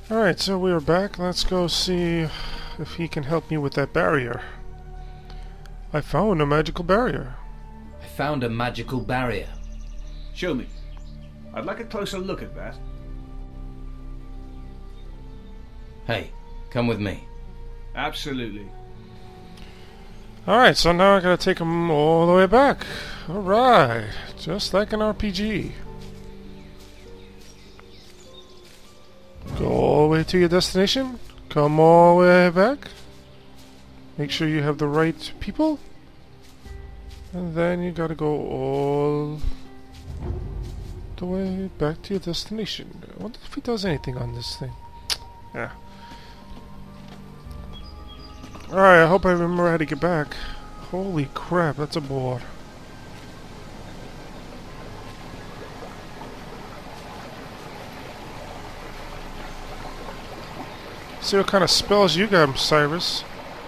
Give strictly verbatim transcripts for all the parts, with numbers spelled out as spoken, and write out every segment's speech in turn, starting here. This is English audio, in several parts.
Alright, so we're back. Let's go see if he can help me with that barrier. I found a magical barrier. I found a magical barrier. Show me. I'd like a closer look at that. Hey, come with me. Absolutely. Alright, so now I gotta take him all the way back. Alright, just like an R P G. Go all the way to your destination. Come all the way back. Make sure you have the right people. And then you gotta go all the way back to your destination. I wonder if he does anything on this thing. Yeah. Alright, I hope I remember how to get back. Holy crap, that's a bore. See what kind of spells you got, Cyrus.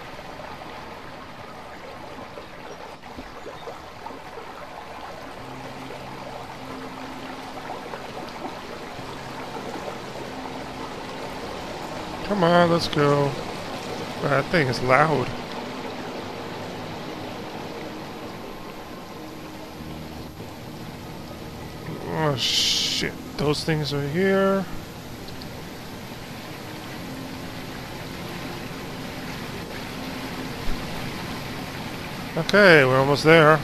Come on, let's go. That thing is loud. Oh shit, those things are here. Okay, we're almost there.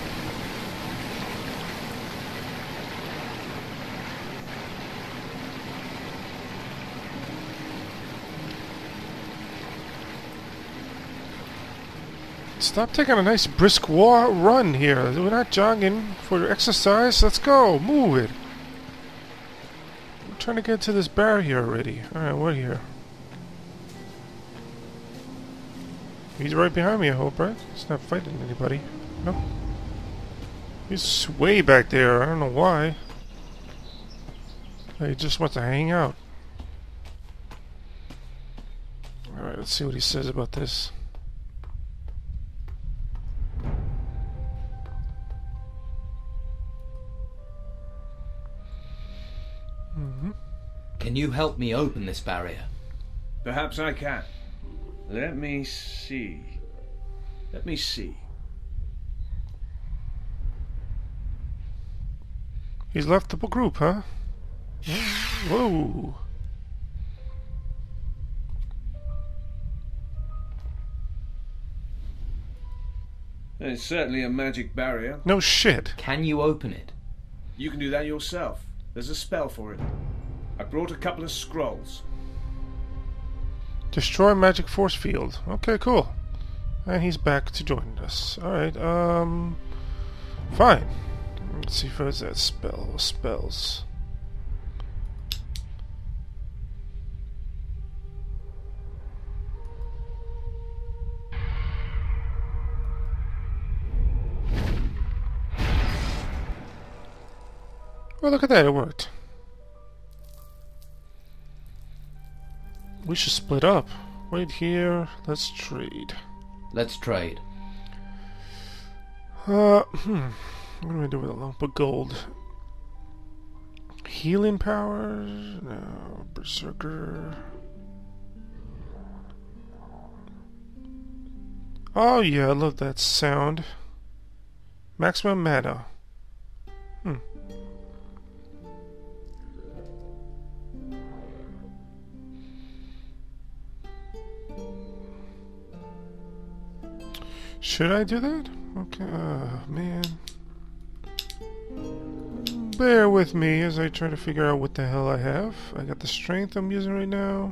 Stop taking a nice brisk wa run here. We're not jogging for exercise. Let's go. Move it. I'm trying to get to this barrier already. Alright, we're here. He's right behind me, I hope, right? He's not fighting anybody. No. He's way back there. I don't know why. He just wants to hang out. Alright, let's see what he says about this. Mm-hmm. Can you help me open this barrier? Perhaps I can. Let me see. Let me see. He's left the group, huh? Whoa. It's certainly a magic barrier. No shit. Can you open it? You can do that yourself. There's a spell for it. I brought a couple of scrolls. Destroy magic force field. Okay, cool. And he's back to join us. Alright, um... fine. Let's see if there's that spell. Spells. Well, look at that, it worked. We should split up. Wait here. Let's trade. Let's trade. Uh, hmm. What do I do with a lump of gold? Healing powers? No. Berserker. Oh yeah, I love that sound. Maximum mana. Hmm. Should I do that? Okay, uh, man. Bear with me as I try to figure out what the hell I have. I got the strength I'm using right now.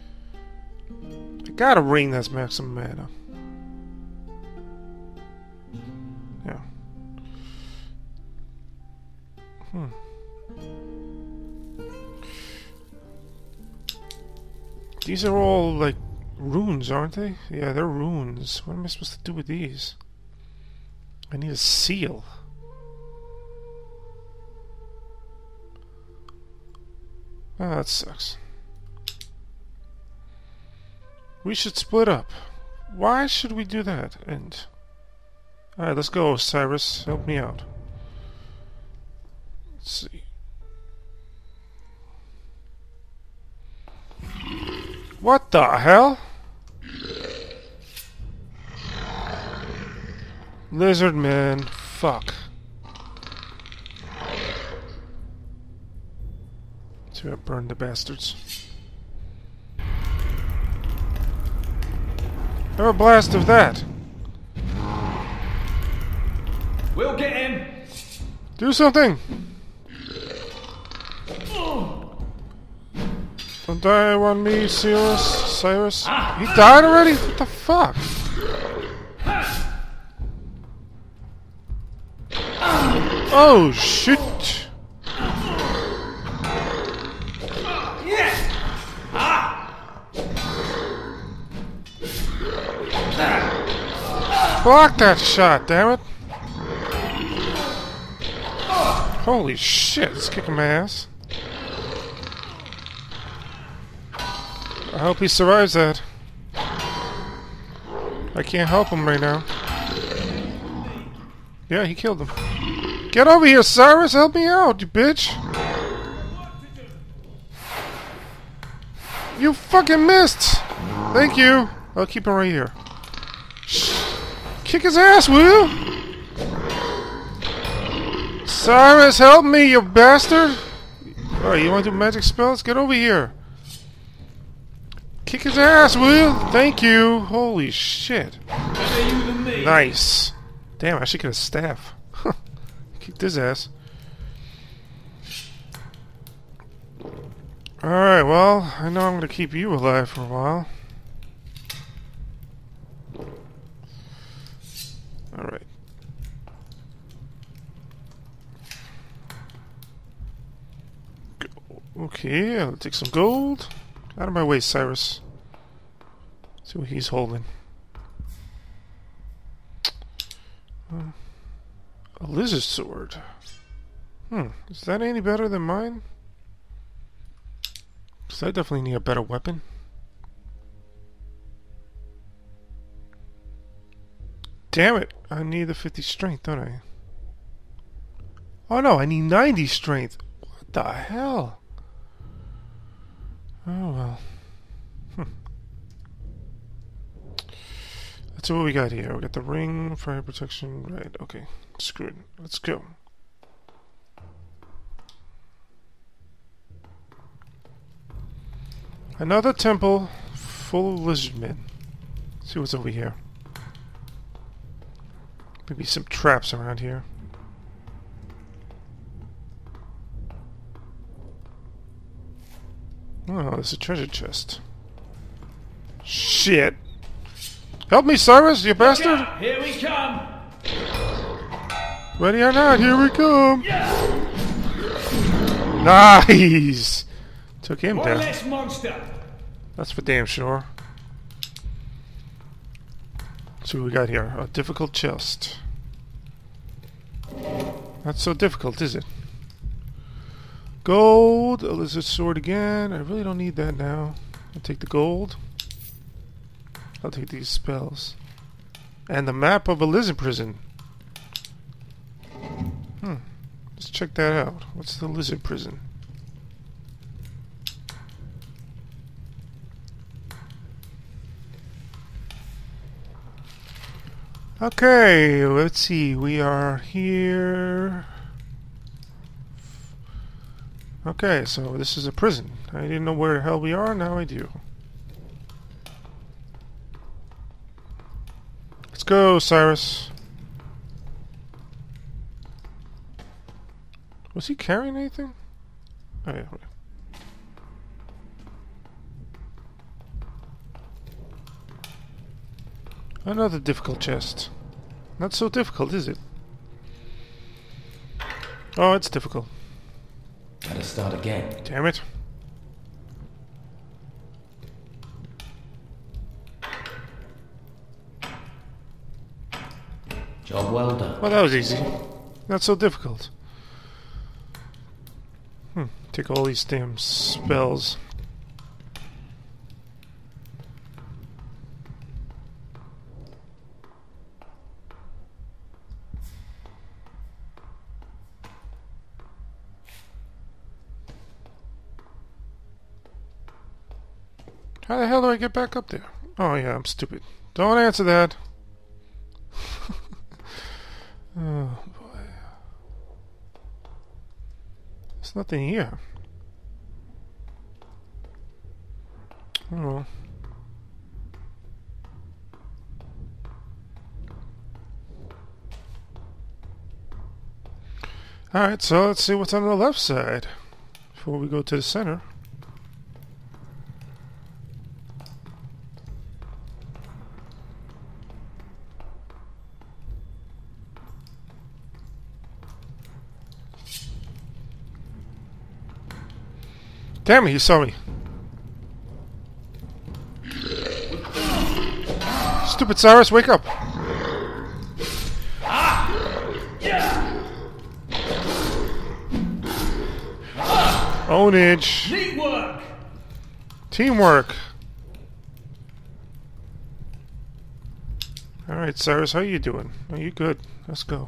I got a ring that's maximum mana. Yeah. Hmm. These are all like runes, aren't they? Yeah, they're runes. What am I supposed to do with these? I need a seal. Oh, that sucks. We should split up. Why should we do that? And alright, let's go, Cyrus. Help me out. Let's see. What the hell? Lizardman. Fuck. So I burned the bastards. Have a blast of that. We'll get him. Do something. Don't die on me, Cyrus. Cyrus. He died already? What the fuck? Oh shit. Block that shot, damn it. Holy shit, it's kicking my ass. I hope he survives that. I can't help him right now. Yeah, he killed him. Get over here, Cyrus! Help me out, you bitch! You fucking missed! Thank you! I'll keep him right here. Shh. Kick his ass, will you? Cyrus, help me, you bastard! Alright, you want to do magic spells? Get over here. Kick his ass, will you? Thank you. Holy shit. Nice. Damn, I should get a staff. Kicked his ass. Alright, well, I know I'm going to keep you alive for a while. Alright. Okay, I'll take some gold. Out of my way, Cyrus. See what he's holding. Uh, a lizard sword. Hmm, is that any better than mine? Because I definitely need a better weapon. Damn it! I need the fifty strength, don't I? Oh no, I need ninety strength! What the hell? Oh well. Hm. Let's see what we got here. We got the ring, fire protection, right, okay. Screw it. Let's go. Another temple full of lizardmen. See what's over here. Maybe some traps around here. Oh, there's a treasure chest. Shit! Help me, Cyrus, you bastard! Here we come! Ready or not, here we come! Nice! Took him One down. less monster! That's for damn sure. Let's see what we got here. A difficult chest. Not so difficult, is it? Gold, a lizard sword again. I really don't need that now. I'll take the gold. I'll take these spells. And the map of a lizard prison. Hmm. Let's check that out. What's the lizard prison? Okay, let's see. We are here. Okay, so this is a prison. I didn't know where the hell we are, now I do. Let's go, Cyrus. Was he carrying anything? Oh, yeah. Another difficult chest. Not so difficult, is it? Oh, it's difficult. Gotta start again. Damn it. Job well done. Well, that was easy. Not so difficult. Hmm. Take all these damn spells. How the hell do I get back up there? Oh yeah, I'm stupid. Don't answer that. Oh boy. There's nothing here. Oh. Alright, so let's see what's on the left side before we go to the center. Damn it, he saw me. Stupid Cyrus, wake up. Ownage. Teamwork. Teamwork. Alright, Cyrus, how you doing? Are you good? Let's go.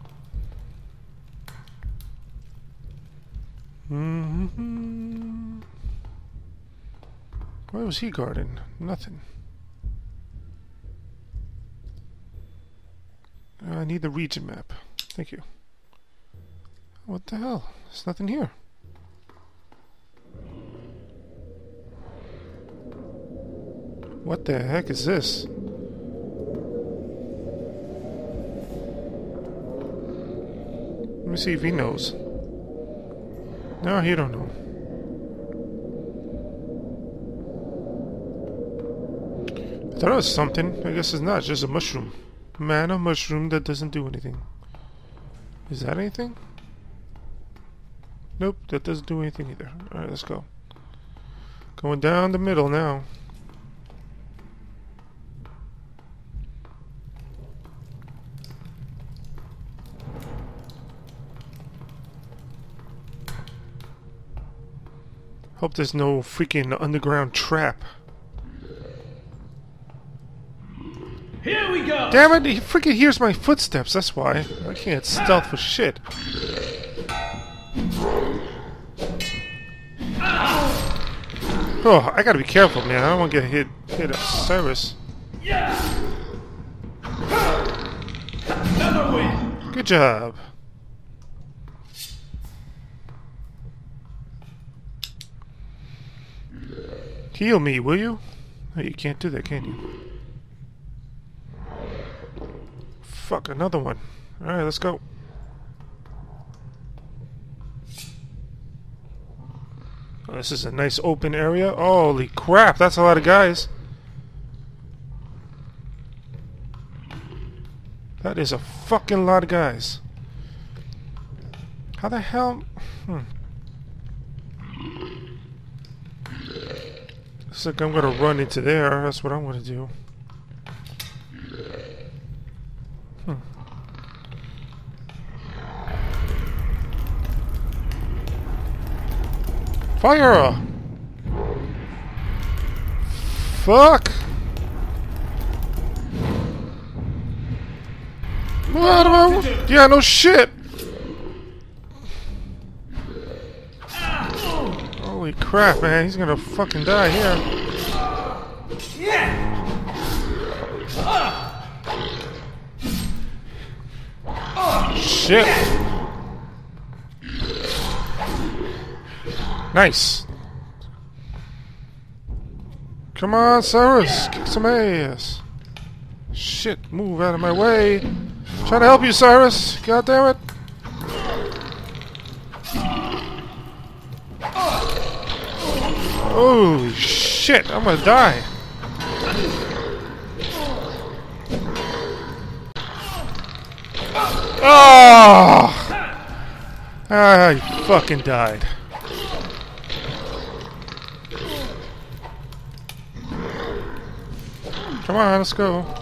Mm-hmm. Where was he guarding? Nothing. I need the region map. Thank you. What the hell? There's nothing here. What the heck is this? Let me see if he knows. No, he don't know. I thought it was something. I guess it's not. It's just a mushroom. Man, a mushroom that doesn't do anything. Is that anything? Nope, that doesn't do anything either. Alright, let's go. Going down the middle now. Hope there's no freaking underground trap. Here we go. Damn it, he freaking hears my footsteps, that's why. I can't stealth for shit. Oh, I gotta be careful, man. I don't want to get hit hit a Cyrus. Another win. Good job. Heal me, will you? Oh, you can't do that, can you? Fuck, another one. Alright, let's go. Oh, this is a nice open area. Holy crap, that's a lot of guys. That is a fucking lot of guys. How the hell? Hmm. Looks like I'm gonna run into there. That's what I'm gonna do. Hmm. Fire! Fuck! Yeah, no shit! Holy crap, man, he's gonna fucking die here. Shit! Nice! Come on, Cyrus! Kick some ass! Shit, move out of my way! Trying to help you, Cyrus! God damn it! Holy shit, I'm gonna die. Oh! I fucking died. Come on, let's go.